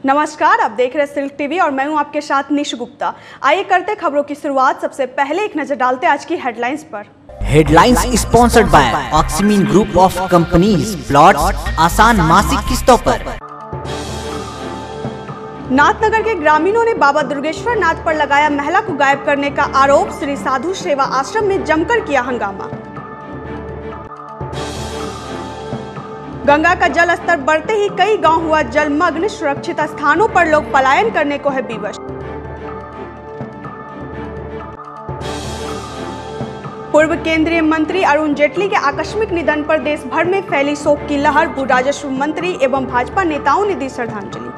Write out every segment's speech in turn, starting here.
नमस्कार, आप देख रहे हैं सिल्क टीवी और मैं हूं आपके साथ निशु गुप्ता। आइए करते खबरों की शुरुआत। सबसे पहले एक नजर डालते आज की हेडलाइंस पर। Headlines sponsored by Oxymeen group of companies, plots आसान मासिक किस्तों पर। नाथनगर के ग्रामीणों ने बाबा दुर्गेश्वर नाथ पर लगाया महिला को गायब करने का आरोप। श्री साधु सेवा आश्रम में जमकर किया हंगामा। गंगा का जल स्तर बढ़ते ही कई गांव हुआ जलमग्न। सुरक्षित स्थानों पर लोग पलायन करने को है विवश। पूर्व केंद्रीय मंत्री अरुण जेटली के आकस्मिक निधन पर देश भर में फैली शोक की लहर। भू राजस्व मंत्री एवं भाजपा नेताओं ने दी श्रद्धांजलि।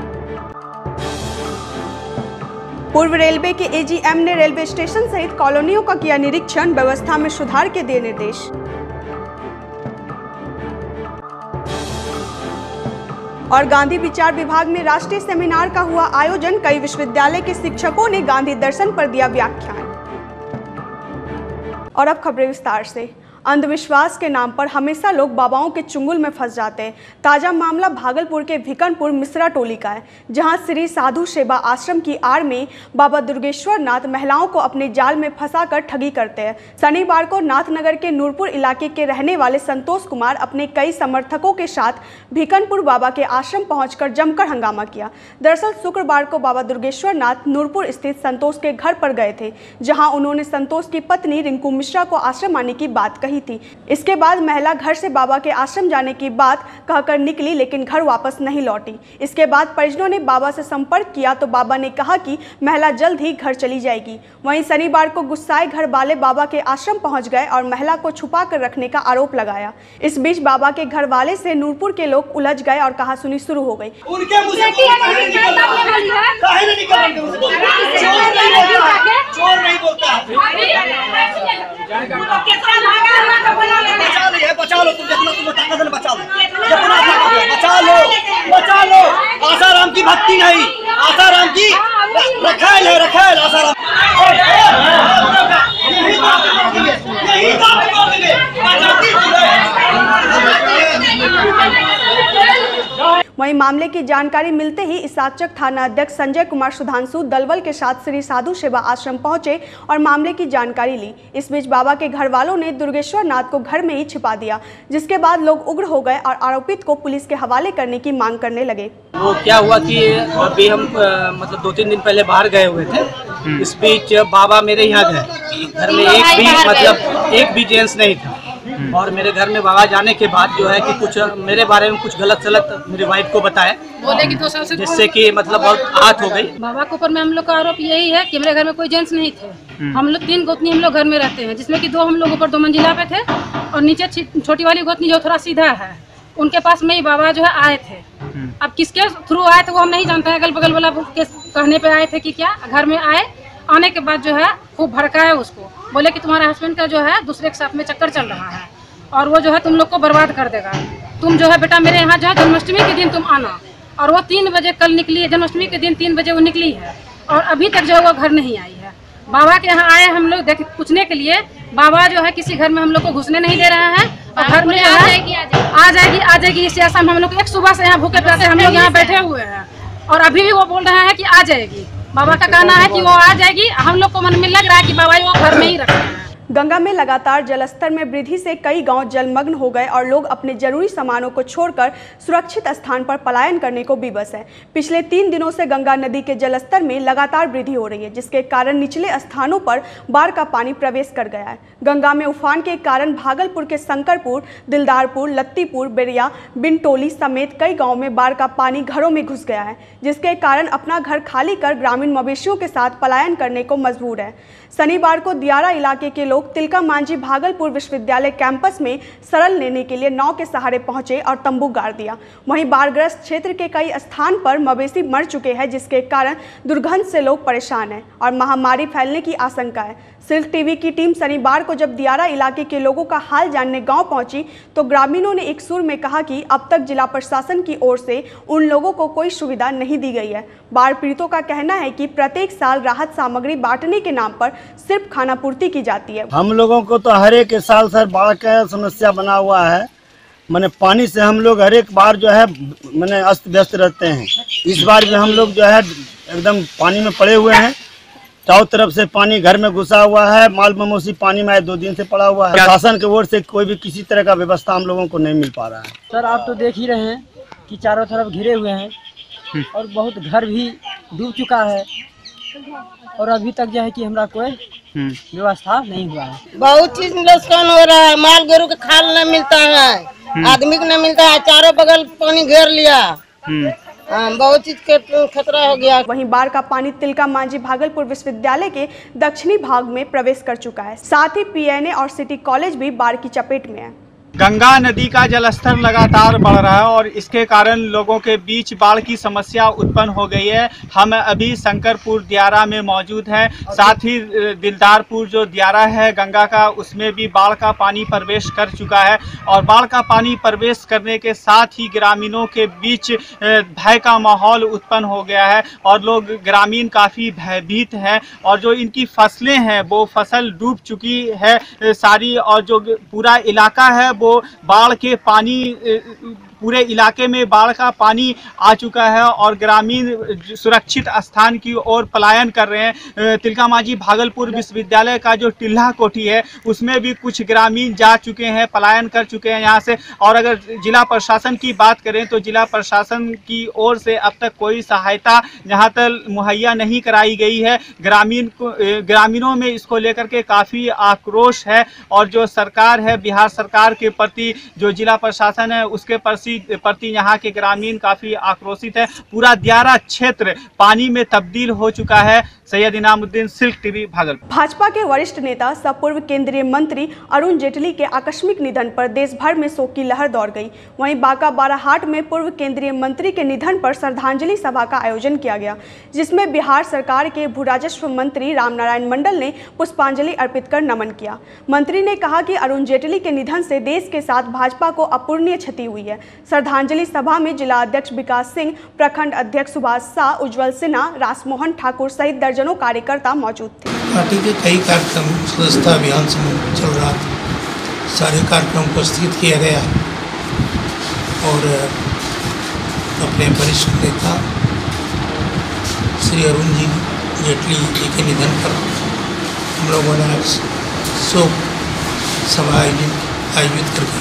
पूर्व रेलवे के एजीएम ने रेलवे स्टेशन सहित कॉलोनियों का किया निरीक्षण। व्यवस्था में सुधार के दिए निर्देश। और गांधी विचार विभाग में राष्ट्रीय सेमिनार का हुआ आयोजन। कई विश्वविद्यालय के शिक्षकों ने गांधी दर्शन पर दिया व्याख्यान। और अब खबरें विस्तार से। अंधविश्वास के नाम पर हमेशा लोग बाबाओं के चुंगल में फंस जाते हैं। ताजा मामला भागलपुर के भिकनपुर मिश्रा टोली का है, जहां श्री साधु सेवा आश्रम की आड़ में बाबा दुर्गेश्वर नाथ महिलाओं को अपने जाल में फंसाकर ठगी करते हैं। शनिवार को नाथनगर के नूरपुर इलाके के रहने वाले संतोष कुमार अपने कई समर्थकों के साथ भिकनपुर बाबा के आश्रम पहुंचकर जमकर हंगामा किया। दरअसल शुक्रवार को बाबा दुर्गेश्वर नाथ नूरपुर स्थित संतोष के घर पर गए थे, जहाँ उन्होंने संतोष की पत्नी रिंकू मिश्रा को आश्रम आने की बात कही थी। इसके बाद महिला घर से बाबा के आश्रम जाने की बात कहकर निकली, लेकिन घर वापस नहीं लौटी। इसके बाद परिजनों ने बाबा से संपर्क किया तो बाबा ने कहा कि महिला जल्द ही घर चली जाएगी। वहीं शनिवार को गुस्साए घर वाले बाबा के आश्रम पहुंच गए और महिला को छुपा कर रखने का आरोप लगाया। इस बीच बाबा के घर वाले से नूरपुर के लोग उलझ गए और कहासुनी शुरू हो गई। बचा लो, तुम जितना तुम्हें ताकत है बचा लो, बचा लो। आसाराम की भक्ति नहीं, आसाराम की रखेल है, रखेल आसाराम। वहीं मामले की जानकारी मिलते ही इसाचक थाना अध्यक्ष संजय कुमार सुधांशु दलवल के साथ श्री साधु सेवा आश्रम पहुंचे और मामले की जानकारी ली। इस बीच बाबा के घर वालों ने दुर्गेश्वर नाथ को घर में ही छिपा दिया, जिसके बाद लोग उग्र हो गए और आरोपित को पुलिस के हवाले करने की मांग करने लगे। वो क्या हुआ कि अभी हम मतलब 2-3 दिन पहले बाहर गए हुए थे। इस बीच बाबा मेरे यहाँ गए, घर में एक भी जेंट्स नहीं था। और मेरे घर में बाबा जाने के बाद जो है कि कुछ मेरे बारे में कुछ गलत मेरी वाइफ को बताया, बोले कि 2 साल से जिससे कि मतलब बहुत आहत हो गई। बाबा के ऊपर में हम लोग का आरोप यही है कि मेरे घर में कोई जेंट्स नहीं थे। हम लोग 3 गोतनी हम लोग घर में रहते हैं, जिसमें कि 2 हम लोग ऊपर 2 मंजिला पे थे और नीचे छोटी वाली गोतनी जो थोड़ा सीधा है, उनके पास में ही बाबा जो है आए थे। अब किसके थ्रू आए थे वो हम नहीं जानते हैं। अगल बगल वाला के कहने पे आए थे कि क्या घर में आए। आने के बाद जो है खूब भड़काए उसको, बोले कि तुम्हारे हस्बैंड का जो है दूसरे के साथ में चक्कर चल रहा है और वो जो है तुम लोग को बर्बाद कर देगा। तुम जो है बेटा मेरे यहाँ जो है जन्माष्टमी के दिन तुम आना। और वो 3 बजे कल निकली है, जन्माष्टमी के दिन 3 बजे वो निकली है और अभी तक जो है वो घर नहीं आई है। बाबा के यहाँ आए हम लोग पूछने के लिए। बाबा जो है किसी घर में हम लोग को घुसने नहीं दे रहे हैं और घर में आ जाएगी इसी आशा में हम लोग एक सुबह से यहाँ भूखे प्यासे हम लोग यहाँ बैठे हुए हैं और अभी भी वो बोल रहे हैं कि आ जाएगी। बाबा का कहना है कि वो आ जाएगी। हम लोग को मन में लग रहा है कि बाबा वो घर में ही रखे हैं। गंगा में लगातार जलस्तर में वृद्धि से कई गांव जलमग्न हो गए और लोग अपने जरूरी सामानों को छोड़कर सुरक्षित स्थान पर पलायन करने को विवश है। पिछले 3 दिनों से गंगा नदी के जलस्तर में लगातार वृद्धि हो रही है, जिसके कारण निचले स्थानों पर बाढ़ का पानी प्रवेश कर गया है। गंगा में उफान के कारण भागलपुर के शंकरपुर, दिलदारपुर, लत्तीपुर, बेरिया, बिनटोली समेत कई गाँव में बाढ़ का पानी घरों में घुस गया है, जिसके कारण अपना घर खाली कर ग्रामीण मवेशियों के साथ पलायन करने को मजबूर है। शनिवार को दियारा इलाके के लोग तिलका मांझी भागलपुर विश्वविद्यालय कैंपस में शरण लेने के लिए नाव के सहारे पहुंचे और तंबू गाड़ दिया। वहीं बाढ़ग्रस्त क्षेत्र के कई स्थान पर मवेशी मर चुके हैं, जिसके कारण दुर्गंध से लोग परेशान हैं और महामारी फैलने की आशंका है। सिल्क टीवी की टीम शनिवार को जब दियारा इलाके के लोगों का हाल जानने गांव पहुंची तो ग्रामीणों ने एक सुर में कहा कि अब तक जिला प्रशासन की ओर से उन लोगों को कोई सुविधा नहीं दी गई है। बाढ़ पीड़ितों का कहना है कि प्रत्येक साल राहत सामग्री बांटने के नाम पर सिर्फ खाना पूर्ति की जाती है। हम लोगों को तो हर एक साल सर बाढ़ का समस्या बना हुआ है। मैंने पानी से हम लोग हर एक बार जो है मैंने अस्त व्यस्त रहते हैं। इस बार में हम लोग जो है एकदम पानी में पड़े हुए हैं। चारों तरफ से पानी घर में घुसा हुआ है। माल मवेशी पानी में 2 दिन से पड़ा हुआ है। शासन की ओर से कोई भी किसी तरह का व्यवस्था हम लोगों को नहीं मिल पा रहा है। सर आप तो देख ही रहे हैं कि चारों तरफ घिरे हुए हैं और बहुत घर भी डूब चुका है और अभी तक जो है कि हमारा कोई व्यवस्था नहीं हुआ है। बहुत चीज नुकसान हो रहा है। माल गोरू का खाल नहीं मिलता है, आदमी को नहीं मिलता है। चारों बगल पानी घेर लिया, बहुत चीज के खतरा हो गया। वहीं बाढ़ का पानी तिलका मांझी भागलपुर विश्वविद्यालय के दक्षिणी भाग में प्रवेश कर चुका है। साथ ही पीएनए और सिटी कॉलेज भी बाढ़ की चपेट में है। गंगा नदी का जलस्तर लगातार बढ़ रहा है और इसके कारण लोगों के बीच बाढ़ की समस्या उत्पन्न हो गई है। हम अभी शंकरपुर दियारा में मौजूद हैं। साथ ही दिलदारपुर जो दियारा है गंगा का, उसमें भी बाढ़ का पानी प्रवेश कर चुका है और बाढ़ का पानी प्रवेश करने के साथ ही ग्रामीणों के बीच भय का माहौल उत्पन्न हो गया है और लोग ग्रामीण काफ़ी भयभीत हैं और जो इनकी फसलें हैं वो फसल डूब चुकी है सारी, और जो पूरा इलाका है वो बाढ़ के पानी, पूरे इलाके में बाढ़ का पानी आ चुका है और ग्रामीण सुरक्षित स्थान की ओर पलायन कर रहे हैं। तिलका मांझी भागलपुर विश्वविद्यालय का जो टिल्हा कोठी है उसमें भी कुछ ग्रामीण जा चुके हैं, पलायन कर चुके हैं यहाँ से। और अगर जिला प्रशासन की बात करें तो जिला प्रशासन की ओर से अब तक कोई सहायता यहाँ तक मुहैया नहीं कराई गई है। ग्रामीणों में इसको लेकर के काफ़ी आक्रोश है और जो सरकार है, बिहार सरकार के प्रति जो जिला प्रशासन है उसके प्रति यहाँ के ग्रामीण काफी आक्रोशित है। पूरा दियारा क्षेत्र पानी में तब्दील हो चुका है। Syed Inamuddin, Silk TV, Bhagalpur. भाजपा के वरिष्ठ नेता सह पूर्व केंद्रीय मंत्री अरुण जेटली के आकस्मिक निधन पर देश भर में शोक की लहर दौड़ गई। वहीं बांका बाराहाट में पूर्व केंद्रीय मंत्री के निधन पर श्रद्धांजलि सभा का आयोजन किया गया, जिसमें बिहार सरकार के भू राजस्व मंत्री रामनारायण मंडल ने पुष्पांजलि अर्पित कर नमन किया। मंत्री ने कहा कि अरुण जेटली के निधन से देश के साथ भाजपा को अपूरणीय क्षति हुई है। श्रद्धांजलि सभा में जिला अध्यक्ष विकास सिंह, प्रखंड अध्यक्ष सुभाष शाह, उज्जवल सिन्हा, रासमोहन ठाकुर सहित दर्जनों कार्यकर्ता मौजूद थे। पार्टी के कई कार्यक्रम सदस्यता अभियान से चल रहा था, सारे कार्यक्रम को स्थगित किया गया और अपने वरिष्ठ नेता श्री अरुण जी जेटली जी के निधन पर हम लोगों ने शोक सभा आयोजित करके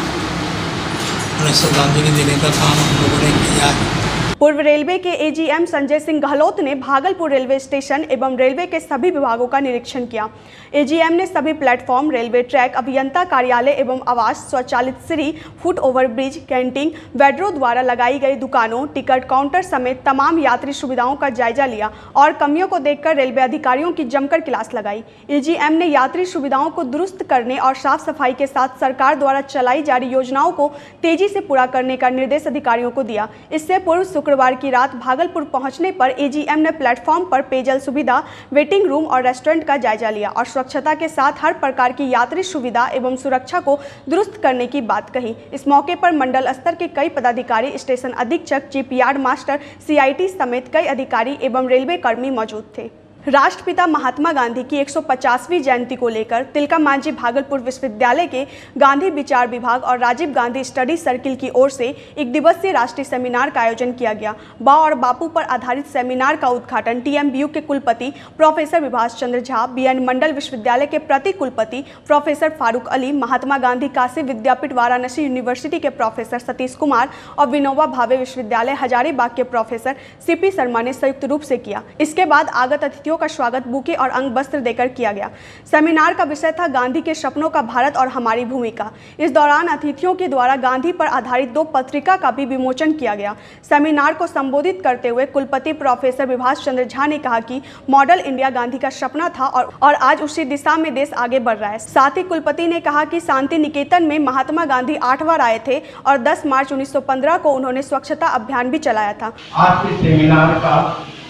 उन्हें श्रद्धांजलि देने का काम हम लोगों ने किया है। पूर्व रेलवे के एजीएम संजय सिंह गहलोत ने भागलपुर रेलवे स्टेशन एवं रेलवे के सभी विभागों का निरीक्षण किया। एजीएम ने सभी प्लेटफॉर्म, रेलवे ट्रैक, अभियंता कार्यालय एवं आवास, स्वचालित सीढ़ी, फुट ओवर ब्रिज, कैंटीन, वेडरों द्वारा लगाई गई दुकानों, टिकट काउंटर समेत तमाम यात्री सुविधाओं का जायजा लिया और कमियों को देखकर रेलवे अधिकारियों की जमकर क्लास लगाई। एजीएम ने यात्री सुविधाओं को दुरुस्त करने और साफ सफाई के साथ सरकार द्वारा चलाई जा रही योजनाओं को तेजी से पूरा करने का निर्देश अधिकारियों को दिया। इससे पूर्व शुक्रवार की रात भागलपुर पहुंचने पर एजीएम ने प्लेटफॉर्म पर पेयजल सुविधा, वेटिंग रूम और रेस्टोरेंट का जायजा लिया और स्वच्छता के साथ हर प्रकार की यात्री सुविधा एवं सुरक्षा को दुरुस्त करने की बात कही। इस मौके पर मंडल स्तर के कई पदाधिकारी, स्टेशन अधीक्षक, चीफ यार्ड मास्टर, सीआईटी समेत कई अधिकारी एवं रेलवे कर्मी मौजूद थे। राष्ट्रपिता महात्मा गांधी की 150वीं जयंती को लेकर तिलका मांझी भागलपुर विश्वविद्यालय के गांधी विचार विभाग और राजीव गांधी स्टडी सर्किल की ओर से एक दिवसीय राष्ट्रीय सेमिनार का आयोजन किया गया। बा और बापू पर आधारित सेमिनार का उद्घाटन टीएमबीयू के कुलपति प्रोफेसर विभाष चंद्र झा, बीएन मंडल विश्वविद्यालय के प्रति कुलपति प्रोफेसर फारूक अली, महात्मा गांधी काशी विद्यापीठ वाराणसी यूनिवर्सिटी के प्रोफेसर सतीश कुमार और विनोबा भावे विश्वविद्यालय हजारीबाग के प्रोफेसर सीपी शर्मा ने संयुक्त रूप से किया। इसके बाद आगत अतिथियों का स्वागत बुके और अंग वस्त्र देकर किया गया। सेमिनार का विषय था गांधी के सपनों का भारत और हमारी भूमिका। इस दौरान अतिथियों के द्वारा गांधी पर आधारित 2 पत्रिका का भी विमोचन किया गया। सेमिनार को संबोधित करते हुए कुलपति प्रोफेसर विभाष चंद्र झा ने कहा कि मॉडल इंडिया गांधी का सपना था और आज उसी दिशा में देश आगे बढ़ रहा है। साथ ही कुलपति ने कहा कि शांति निकेतन में महात्मा गांधी 8 बार आए थे और 10 मार्च 1915 को उन्होंने स्वच्छता अभियान भी चलाया था। आज के सेमिनार का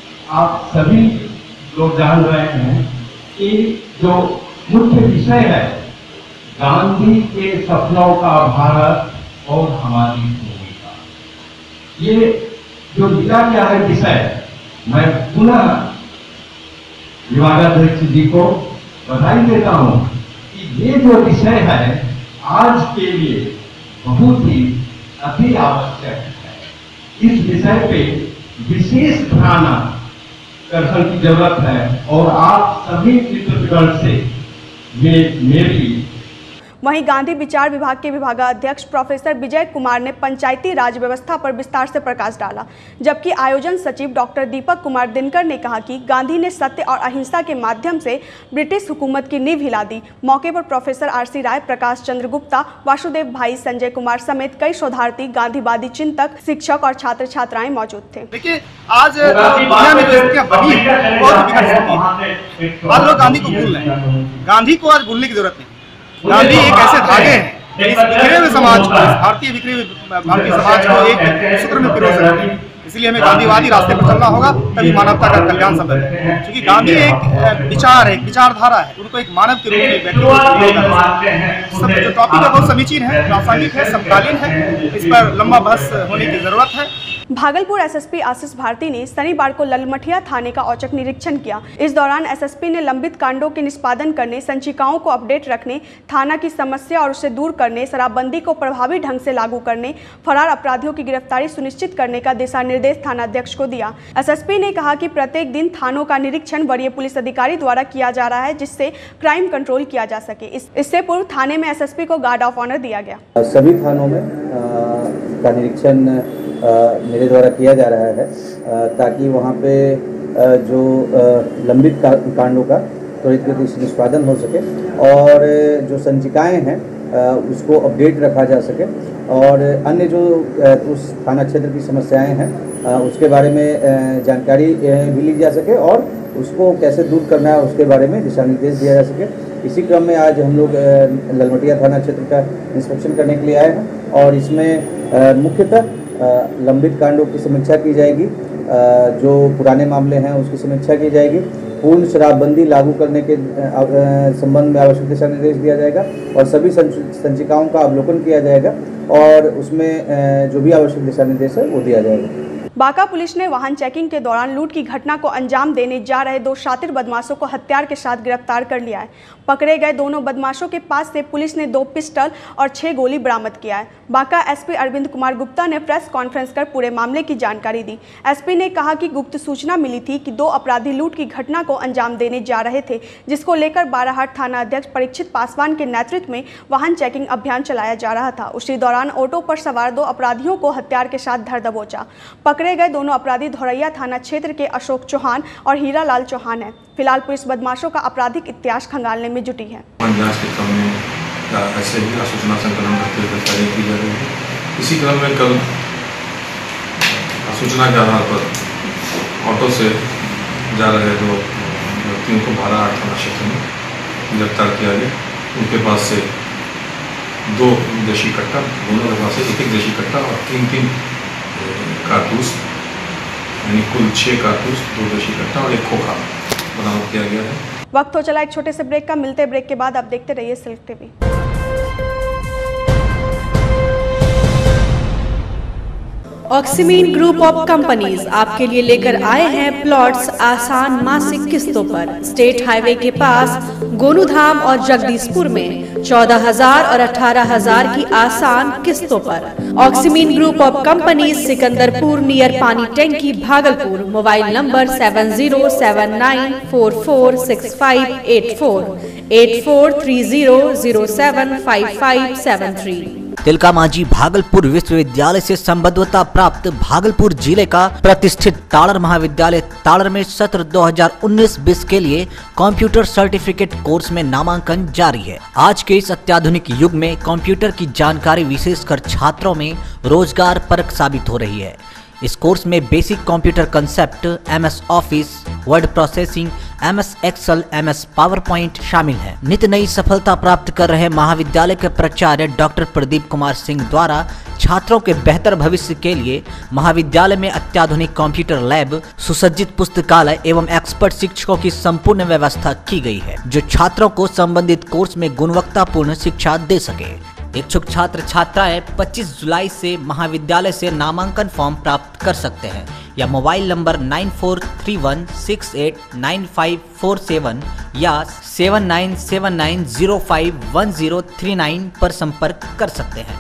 आप सभी लोग जान रहे हैं कि जो मुख्य विषय है गांधी के सपनों का भारत और हमारी भूमिका, ये जो दिया गया है विषय, मैं पुनः विभागाध्यक्ष जी को बधाई देता हूं कि ये जो विषय है आज के लिए बहुत ही अति आवश्यक है। इस विषय पे विशेष ध्यान आकर्षण की जरूरत है और आप सभी मित्रगण से मेरी। वहीं गांधी विचार विभाग के विभागाध्यक्ष प्रोफेसर विजय कुमार ने पंचायती राज व्यवस्था पर विस्तार से प्रकाश डाला, जबकि आयोजन सचिव डॉक्टर दीपक कुमार दिनकर ने कहा कि गांधी ने सत्य और अहिंसा के माध्यम से ब्रिटिश हुकूमत की नींव हिला दी। मौके पर प्रोफेसर आरसी राय, प्रकाश चंद्र गुप्ता, वासुदेव भाई, संजय कुमार समेत कई शोधार्थी, गांधीवादी चिंतक, शिक्षक और छात्र छात्राएं मौजूद थे। देखिए, आज दुनिया में परिस्थितियां बनी है, बहुत बिगड़ चुकी है। आज लोग गांधी को भूल रहे हैं। गांधी को आज भूलने की जरूरत नहीं। गांधी एक ऐसे धागे हैं इस बिखरे हुए समाज को, भारतीय समाज को एक सूत्र में पिरो सकते हैं। इसलिए हमें गांधीवादी रास्ते पर चलना होगा, तभी मानवता का कल्याण संभव है। क्योंकि गांधी एक विचार है, एक विचारधारा है, उनको एक मानव के रूप में व्यक्ति सब जो टॉपिक है बहुत समीचीन है, प्रासंगिक है, समकालीन है। इस पर लंबा बहस होने की जरूरत है। भागलपुर एसएसपी आशीष भारती ने शनिवार को ललमटिया थाने का औचक निरीक्षण किया। इस दौरान एसएसपी ने लंबित कांडों के निष्पादन करने, संचिकाओं को अपडेट रखने, थाना की समस्या और उसे दूर करने, शराबबंदी को प्रभावी ढंग से लागू करने, फरार अपराधियों की गिरफ्तारी सुनिश्चित करने का दिशा निर्देश थानाध्यक्ष को दिया। एसएसपी ने कहा कि प्रत्येक दिन थानों का निरीक्षण वरीय पुलिस अधिकारी द्वारा किया जा रहा है, जिससे क्राइम कंट्रोल किया जा सके। इससे पूर्व थाने में एसएसपी को गार्ड ऑफ ऑनर दिया गया। सभी थानों में का निरीक्षण मेरे द्वारा किया जा रहा है, ताकि वहाँ पे जो लंबित कांडों का त्वरित गति से निष्पादन हो सके और जो संचिकाएं हैं उसको अपडेट रखा जा सके और अन्य जो उस थाना क्षेत्र की समस्याएं हैं उसके बारे में जानकारी भी ली जा सके और उसको कैसे दूर करना है उसके बारे में दिशा निर्देश दिया जा सके। इसी क्रम में आज हम लोग ललमटिया थाना क्षेत्र का इंस्पेक्शन करने के लिए आए हैं और इसमें मुख्यतः लंबित कांडों की समीक्षा की जाएगी, जो पुराने मामले हैं उसकी समीक्षा की जाएगी, पूर्ण शराबबंदी लागू करने के संबंध में आवश्यक दिशा निर्देश दिया जाएगा और सभी संचिकाओं का अवलोकन किया जाएगा और उसमें जो भी आवश्यक दिशा निर्देश है वो दिया जाएगा। बांका पुलिस ने वाहन चेकिंग के दौरान लूट की घटना को अंजाम देने जा रहे 2 शातिर बदमाशों को हथियार के साथ गिरफ्तार कर लिया है। पकड़े गए दोनों बदमाशों के पास से पुलिस ने 2 पिस्टल और 6 गोली बरामद किया है। बांका एसपी अरविंद कुमार गुप्ता ने प्रेस कॉन्फ्रेंस कर पूरे मामले की जानकारी दी। एसपी ने कहा कि गुप्त सूचना मिली थी कि 2 अपराधी लूट की घटना को अंजाम देने जा रहे थे, जिसको लेकर बाराहाट थाना अध्यक्ष परीक्षित पासवान के नेतृत्व में वाहन चेकिंग अभियान चलाया जा रहा था। उसी दौरान ऑटो पर सवार 2 अपराधियों को हथियार के साथ धर दबोचा। पकड़े गए दोनों अपराधी धौरैया थाना क्षेत्र के अशोक चौहान और हीरालाल चौहान है। फिलहाल पुलिस बदमाशों का आपराधिक इतिहास खंगालने में जुटी है। जांच के क्रम में ऐसे ही सूचना संकलन करते हुए गिरफ्तारी की जा रही है। इसी क्रम में कल सूचना के आधार पर ऑटो से जा रहे 2 व्यक्तियों को बाराहाट थाना क्षेत्र में गिरफ्तार किया गया। उनके पास से 2 देशी कट्टा, दोनों के पास से 1-1 देशी कट्टा और 3-3 कारतूस, यानी कुल 6 कारतूस, 2 देशी कट्टा और 1 खोखा बरामद किया गया है। वक्त हो चला एक छोटे से ब्रेक का। मिलते ब्रेक के बाद आप देखते रहिए Silk TV. Oxymeen group of companies आपके लिए लेकर आए हैं प्लॉट्स आसान मासिक किस्तों पर। स्टेट हाईवे के पास गोनूधाम और जगदीशपुर में 14,000 और 18,000 की आसान किस्तों पर। Oxymeen group of companies, Sikandarpur near पानी टैंकी, भागलपुर। Mobile number 7079446584 8430075573। तिलका मांझी भागलपुर विश्वविद्यालय से संबद्धता प्राप्त भागलपुर जिले का प्रतिष्ठित ताड़र महाविद्यालय ताड़र में सत्र 2019-20 के लिए कंप्यूटर सर्टिफिकेट कोर्स में नामांकन जारी है। आज के इस अत्याधुनिक युग में कंप्यूटर की जानकारी विशेषकर छात्रों में रोजगार परक साबित हो रही है। इस कोर्स में basic computer concept, MS office, word processing, MS excel, MS PowerPoint शामिल है। नित्य नई सफलता प्राप्त कर रहे महाविद्यालय के प्राचार्य डॉक्टर प्रदीप कुमार सिंह द्वारा छात्रों के बेहतर भविष्य के लिए महाविद्यालय में अत्याधुनिक कंप्यूटर लैब, सुसज्जित पुस्तकालय एवं एक्सपर्ट शिक्षकों की संपूर्ण व्यवस्था की गई है, जो छात्रों को संबंधित कोर्स में गुणवत्तापूर्ण शिक्षा दे सके। इच्छुक छात्र छात्राएं 25 जुलाई से महाविद्यालय से नामांकन फॉर्म प्राप्त कर सकते हैं या मोबाइल नंबर 9431689547 या 7979051039 पर संपर्क कर सकते हैं।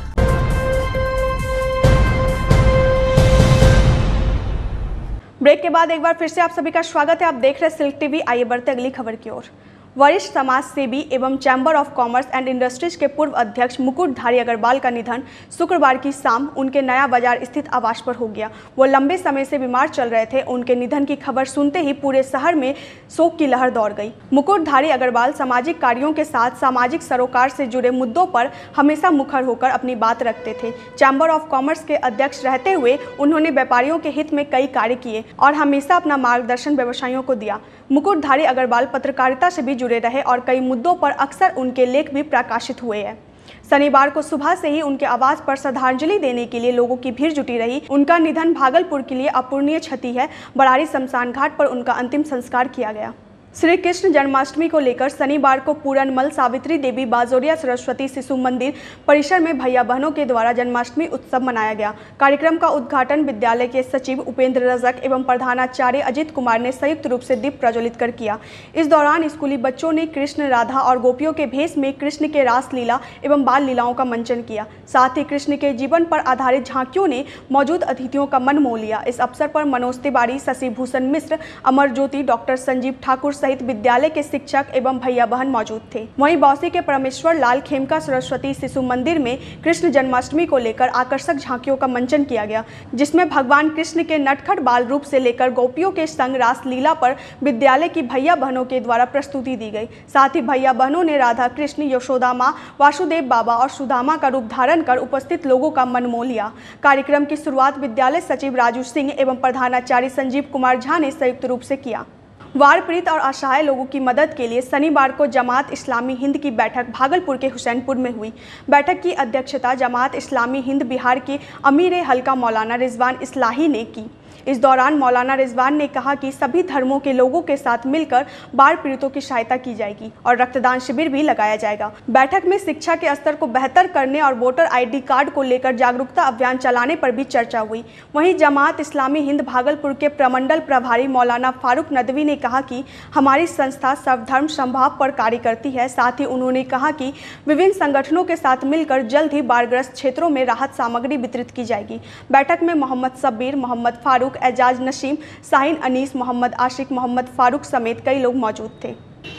ब्रेक के बाद एक बार फिर से आप सभी का स्वागत है। आप देख रहे हैं सिल्क टीवी। आइए बढ़ते अगली खबर की ओर। वरिष्ठ समाज सेवी एवं chamber of commerce and industries के पूर्व अध्यक्ष मुकुटधारी अग्रवाल का निधन शुक्रवार की शाम उनके नया बाजार स्थित आवास पर हो गया। वो लंबे समय से बीमार चल रहे थे। उनके निधन की खबर सुनते ही पूरे शहर में शोक की लहर दौड़ गई। मुकुटधारी अग्रवाल सामाजिक कार्यों के साथ सामाजिक सरोकार से जुड़े मुद्दों पर हमेशा मुखर होकर अपनी बात रखते थे। चैम्बर ऑफ कॉमर्स के अध्यक्ष रहते हुए उन्होंने व्यापारियों के हित में कई कार्य किए और हमेशा अपना मार्गदर्शन व्यवसायियों को दिया। मुकुटधारी अग्रवाल पत्रकारिता से भी जुड़े रहे और कई मुद्दों पर अक्सर उनके लेख भी प्रकाशित हुए हैं। शनिवार को सुबह से ही उनके आवास पर श्रद्धांजलि देने के लिए लोगों की भीड़ जुटी रही। उनका निधन भागलपुर के लिए अपूरणीय क्षति है। बरारी शमशान घाट पर उनका अंतिम संस्कार किया गया। श्री कृष्ण जन्माष्टमी को लेकर शनिवार को पूरनमल सावित्री देवी बाजोरिया सरस्वती शिशु मंदिर परिसर में भैया बहनों के द्वारा जन्माष्टमी उत्सव मनाया गया। कार्यक्रम का उद्घाटन विद्यालय के सचिव उपेंद्र रजक एवं प्रधानाचार्य अजित कुमार ने संयुक्त रूप से दीप प्रज्वलित कर किया। इस दौरान स्कूली बच्चों ने कृष्ण, राधा और गोपियों के भेष में कृष्ण के रास लीला एवं बाल लीलाओं का मंचन किया। साथ ही कृष्ण के जीवन पर आधारित झांकियों ने मौजूद अतिथियों का मन मोह लिया। इस अवसर पर मनोज तिवारी, शशि भूषण मिश्र, अमर ज्योति, डॉक्टर संजीव ठाकुर सहित विद्यालय के शिक्षक एवं भैया बहन मौजूद थे। वहीं बौसी के परमेश्वर लाल खेमका सरस्वती शिशु मंदिर में कृष्ण जन्माष्टमी को लेकर आकर्षक झांकियों का मंचन किया गया, जिसमें भगवान कृष्ण के नटखट बाल रूप से लेकर गोपियों के संग रास लीला पर विद्यालय की भैया बहनों के द्वारा प्रस्तुति दी गई। साथ ही भैया बहनों ने राधा कृष्ण, यशोदा माँ, वासुदेव बाबा और सुदामा का रूप धारण कर उपस्थित लोगों का मन मोह लिया। कार्यक्रम की शुरुआत विद्यालय सचिव राजू सिंह एवं प्रधानाचार्य संजीव कुमार झा ने संयुक्त रूप से किया। वार पीड़ित और असहाय लोगों की मदद के लिए शनिवार को जमात इस्लामी हिंद की बैठक भागलपुर के हुसैनपुर में हुई। बैठक की अध्यक्षता जमात इस्लामी हिंद बिहार के अमीर हल्का मौलाना रिजवान इस्लाही ने की। इस दौरान मौलाना रिजवान ने कहा कि सभी धर्मों के लोगों के साथ मिलकर बाढ़ पीड़ितों की सहायता की जाएगी और रक्तदान शिविर भी लगाया जाएगा। बैठक में शिक्षा के स्तर को बेहतर करने और वोटर आईडी कार्ड को लेकर जागरूकता अभियान चलाने पर भी चर्चा हुई। वहीं जमात इस्लामी हिंद भागलपुर के प्रमंडल प्रभारी मौलाना फारूक नदवी ने कहा कि हमारी संस्था सर्वधर्म समभाव पर कार्य करती है। साथ ही उन्होंने कहा कि विभिन्न संगठनों के साथ मिलकर जल्द ही बाढ़ग्रस्त क्षेत्रों में राहत सामग्री वितरित की जाएगी। बैठक में मोहम्मद शब्बीर, मोहम्मद फारूक, एजाज नसीम, शाहीन अनीस, मोहम्मद आशिक, मोहम्मद फारूक समेत कई लोग मौजूद थे।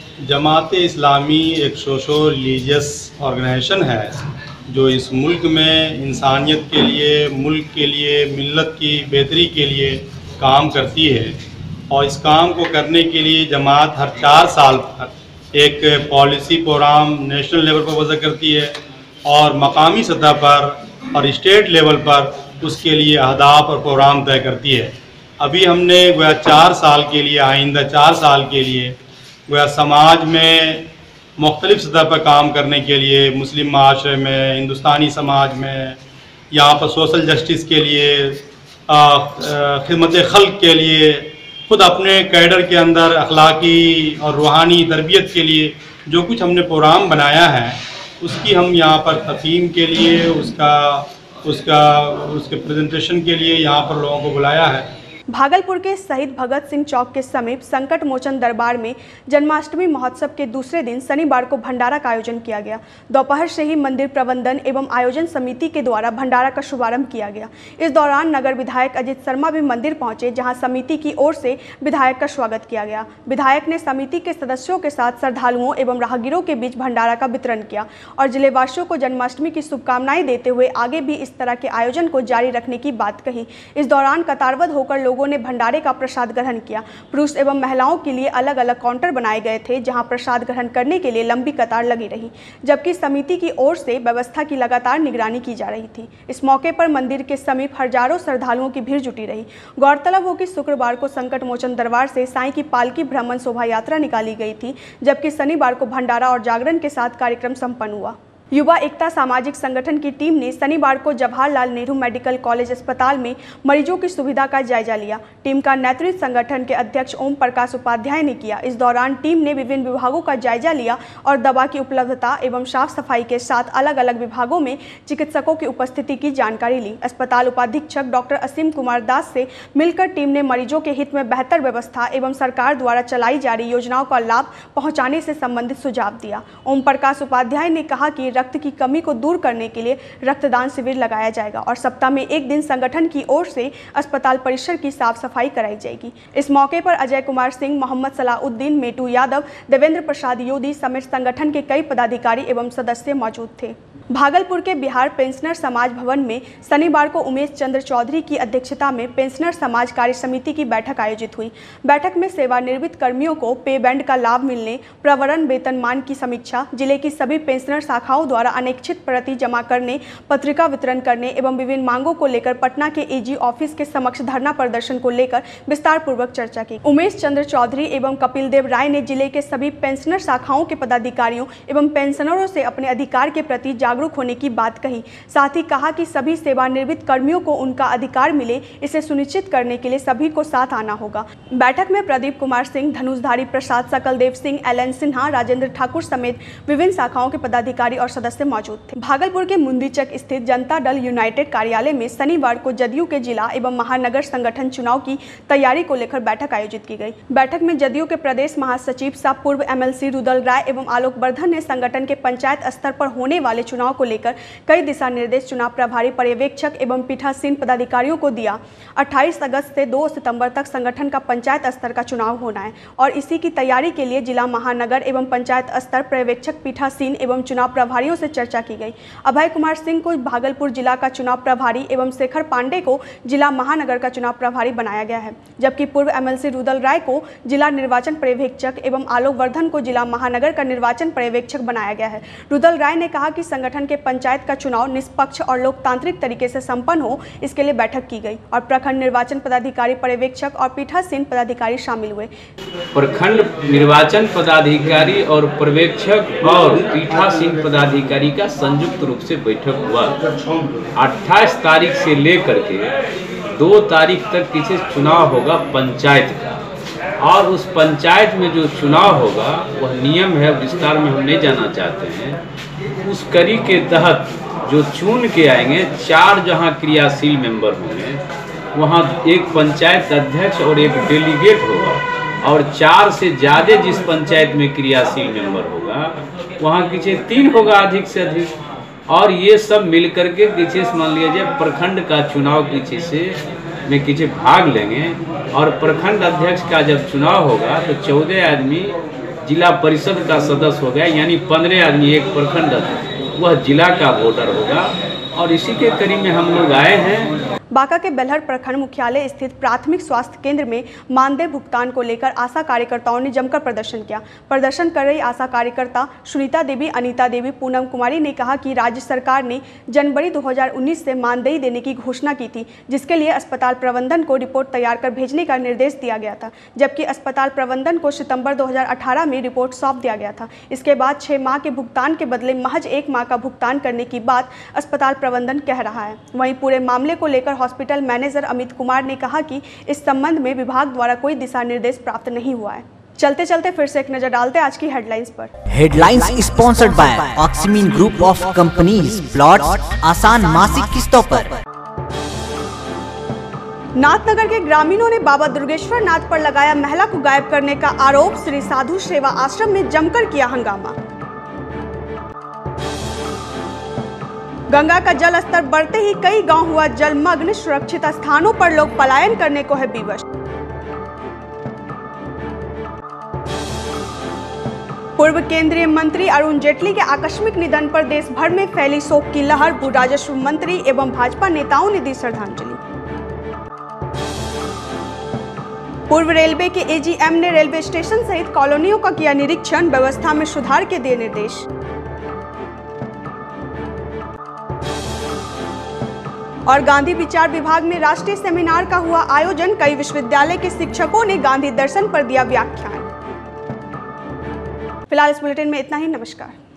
जमात इस्लामी एक सोशो रिलीजियस ऑर्गेनाइजेशन है जो इस मुल्क में इंसानियत के लिए, मुल्क के लिए, मिल्लत की बेहतरी के लिए काम करती है। और इस काम को करने के लिए जमात हर 4 साल पर एक पॉलिसी प्रोग्राम नेशनल लेवल पर वज़ा करती है और मकामी सतह पर और स्टेट लेवल पर उसके लिए अहदाफ और प्रोग्राम तय करती है। अभी हमने गोया 4 साल के लिए, आइंदा 4 साल के लिए गोया समाज में मुख्तलिफ़ सतह पर काम करने के लिए, मुस्लिम माशरे में, हिंदुस्तानी समाज में, यहाँ पर सोशल जस्टिस के लिए, खिदमत खल्क के लिए, खुद अपने कैडर के अंदर अखलाकी और रूहानी तरबियत के लिए जो कुछ हमने प्रोग्राम बनाया है उसकी हम यहाँ पर तफहीम के लिए, उसके प्रेजेंटेशन के लिए यहाँ पर लोगों को बुलाया है। भागलपुर के शहीद भगत सिंह चौक के समीप संकट मोचन दरबार में जन्माष्टमी महोत्सव के दूसरे दिन शनिवार को भंडारा का आयोजन किया गया। दोपहर से ही मंदिर प्रबंधन एवं आयोजन समिति के द्वारा भंडारा का शुभारंभ किया गया। इस दौरान नगर विधायक अजित शर्मा भी मंदिर पहुंचे, जहां समिति की ओर से विधायक का स्वागत किया गया। विधायक ने समिति के सदस्यों के साथ श्रद्धालुओं एवं राहगीरों के बीच भंडारा का वितरण किया और जिलेवासियों को जन्माष्टमी की शुभकामनाएं देते हुए आगे भी इस तरह के आयोजन को जारी रखने की बात कही। इस दौरान कतारबद्ध होकर लोगों ने भंडारे का प्रसाद ग्रहण किया। पुरुष एवं महिलाओं के लिए अलग अलग काउंटर बनाए गए थे, जहां प्रसाद ग्रहण करने के लिए लंबी कतार लगी रही, जबकि समिति की ओर से व्यवस्था की लगातार निगरानी की जा रही थी। इस मौके पर मंदिर के समीप हजारों श्रद्धालुओं की भीड़ जुटी रही। गौरतलब हो कि शुक्रवार को संकट मोचन दरबार से साईं की पालकी भ्रमण शोभा यात्रा निकाली गई थी, जबकि शनिवार को भंडारा और जागरण के साथ कार्यक्रम संपन्न हुआ। युवा एकता सामाजिक संगठन की टीम ने शनिवार को जवाहरलाल नेहरू मेडिकल कॉलेज अस्पताल में मरीजों की सुविधा का जायजा लिया। टीम का नेतृत्व संगठन के अध्यक्ष ओम प्रकाश उपाध्याय ने किया। इस दौरान टीम ने विभिन्न विभागों का जायजा लिया और दवा की उपलब्धता एवं साफ सफाई के साथ अलग अलग विभागों में चिकित्सकों की उपस्थिति की जानकारी ली। अस्पताल उपाधीक्षक डॉक्टर असीम कुमार दास से मिलकर टीम ने मरीजों के हित में बेहतर व्यवस्था एवं सरकार द्वारा चलाई जा रही योजनाओं का लाभ पहुँचाने से संबंधित सुझाव दिया। ओम प्रकाश उपाध्याय ने कहा कि रक्त की कमी को दूर करने के लिए रक्तदान शिविर लगाया जाएगा और सप्ताह में एक दिन संगठन की ओर से अस्पताल परिसर की साफ सफाई कराई जाएगी। इस मौके पर अजय कुमार सिंह, मोहम्मद सलाउद्दीन, मेटू यादव, देवेंद्र प्रसाद योदी समेत संगठन के कई पदाधिकारी एवं सदस्य मौजूद थे। भागलपुर के बिहार पेंशनर समाज भवन में शनिवार को उमेश चंद्र चौधरी की अध्यक्षता में पेंशनर समाज कार्य समिति की बैठक आयोजित हुई। बैठक में सेवानिवृत्त कर्मियों को पे बैंड का लाभ मिलने, प्रवरण वेतनमान की समीक्षा, जिले की सभी पेंशनर शाखाओं द्वारा अनैच्छिक प्रति जमा करने, पत्रिका वितरण करने एवं विभिन्न मांगों को लेकर पटना के एजी ऑफिस के समक्ष धरना प्रदर्शन को लेकर विस्तार पूर्वक चर्चा की। उमेश चंद्र चौधरी एवं कपिल देव राय ने जिले के सभी पेंशनर शाखाओं के पदाधिकारियों एवं पेंशनरों से अपने अधिकार के प्रति जागरूक होने की बात कही। साथ ही कहा कि सभी सेवानिवृत्त कर्मियों को उनका अधिकार मिले, इसे सुनिश्चित करने के लिए सभी को साथ आना होगा। बैठक में प्रदीप कुमार सिंह, धनुषधारी प्रसाद, सकलदेव सिंह, एलएन सिन्हा, राजेंद्र ठाकुर समेत विभिन्न शाखाओं के पदाधिकारी और सदस्य मौजूद थे। भागलपुर के मुंदीचक स्थित जनता दल यूनाइटेड कार्यालय में शनिवार को जदयू के जिला एवं महानगर संगठन चुनाव की तैयारी को लेकर बैठक आयोजित की गई। बैठक में जदयू के प्रदेश महासचिव सह पूर्व एमएलसी रुदल राय एवं आलोक वर्धन ने संगठन के पंचायत स्तर पर होने वाले चुनाव को लेकर कई दिशा निर्देश चुनाव प्रभारी पर्यवेक्षक एवं पीठासीन पदाधिकारियों को दिया। 28 अगस्त से 2 सितंबर तक संगठन का पंचायत स्तर का चुनाव होना है और इसी की तैयारी के लिए जिला, महानगर एवं पंचायत स्तर पर्यवेक्षक, पीठासीन एवं चुनाव प्रभारियों से चर्चा की गई। अभय कुमार सिंह को भागलपुर जिला का चुनाव प्रभारी एवं शेखर पांडे को जिला महानगर का चुनाव प्रभारी बनाया गया है, जबकि पूर्व एमएलसी रुदल राय को जिला निर्वाचन पर्यवेक्षक एवं आलोक वर्धन को जिला महानगर का निर्वाचन पर्यवेक्षक बनाया गया है। रुदल राय ने कहा कि संगठन के पंचायत का चुनाव निष्पक्ष और लोकतांत्रिक तरीके से संपन्न हो, इसके लिए बैठक की गई और प्रखंड निर्वाचन पदाधिकारी, पर्यवेक्षक और पीठासीन पदाधिकारी शामिल हुए। प्रखंड निर्वाचन पदाधिकारी और पर्यवेक्षक और पीठासीन पदाधिकारी का संयुक्त रूप से बैठक हुआ। 28 तारीख से लेकर के 2 तारीख तक किसी चुनाव होगा पंचायत का, और उस पंचायत में जो चुनाव होगा वह नियम है, विस्तार में हम नहीं जाना चाहते हैं। उस कड़ी के तहत जो चुन के आएंगे, 4 जहां क्रियाशील मेंबर होंगे, वहां एक पंचायत अध्यक्ष और एक डेलीगेट होगा, और 4 से ज़्यादा जिस पंचायत में क्रियाशील मेंबर होगा वहां किसी 3 होगा अधिक से अधिक, और ये सब मिल करके किसी से मान लिया जाए प्रखंड का चुनाव किसी से में किसी भाग लेंगे, और प्रखंड अध्यक्ष का जब चुनाव होगा तो 14 आदमी जिला परिषद का सदस्य हो गया, यानी 15 आदमी एक प्रखंड अध्यक्ष, वह जिला का वोटर होगा। और इसी के करीब में हम लोग आए हैं। बांका के बेलहर प्रखंड मुख्यालय स्थित प्राथमिक स्वास्थ्य केंद्र में मानदेय भुगतान को लेकर आशा कार्यकर्ताओं ने जमकर प्रदर्शन किया। प्रदर्शन कर रही आशा कार्यकर्ता सुनीता देवी, अनीता देवी, पूनम कुमारी ने कहा कि राज्य सरकार ने जनवरी 2019 से मानदेय देने की घोषणा की थी, जिसके लिए अस्पताल प्रबंधन को रिपोर्ट तैयार कर भेजने का निर्देश दिया गया था, जबकि अस्पताल प्रबंधन को सितंबर 2018 में रिपोर्ट सौंप दिया गया था। इसके बाद 6 माह के भुगतान के बदले महज 1 माह का भुगतान करने की बात अस्पताल प्रबंधन कह रहा है। वहीं पूरे मामले को लेकर हॉस्पिटल मैनेजर अमित कुमार ने कहा कि इस संबंध में विभाग द्वारा कोई दिशा निर्देश प्राप्त नहीं हुआ है। चलते चलते फिर से एक नजर डालते आज की हेडलाइंस पर। Headlines sponsored by Oxymeen group of companies, plots आसान मासिक किस्तों पर। नाथनगर के ग्रामीणों ने बाबा दुर्गेश्वर नाथ पर लगाया महिला को गायब करने का आरोप। श्री साधु सेवा आश्रम में जमकर किया हंगामा। गंगा का जल स्तर बढ़ते ही कई गांव हुआ जलमग्न। सुरक्षित स्थानों पर लोग पलायन करने को है विवश। पूर्व केंद्रीय मंत्री अरुण जेटली के आकस्मिक निधन पर देश भर में फैली शोक की लहर। भू राजस्व मंत्री एवं भाजपा नेताओं ने दी श्रद्धांजलि। पूर्व रेलवे के एजीएम ने रेलवे स्टेशन सहित कॉलोनियों का किया निरीक्षण। व्यवस्था में सुधार के दिए निर्देश। और गांधी विचार विभाग में राष्ट्रीय सेमिनार का हुआ आयोजन। कई विश्वविद्यालय के शिक्षकों ने गांधी दर्शन पर दिया व्याख्यान। फिलहाल इस बुलेटिन में इतना ही। नमस्कार।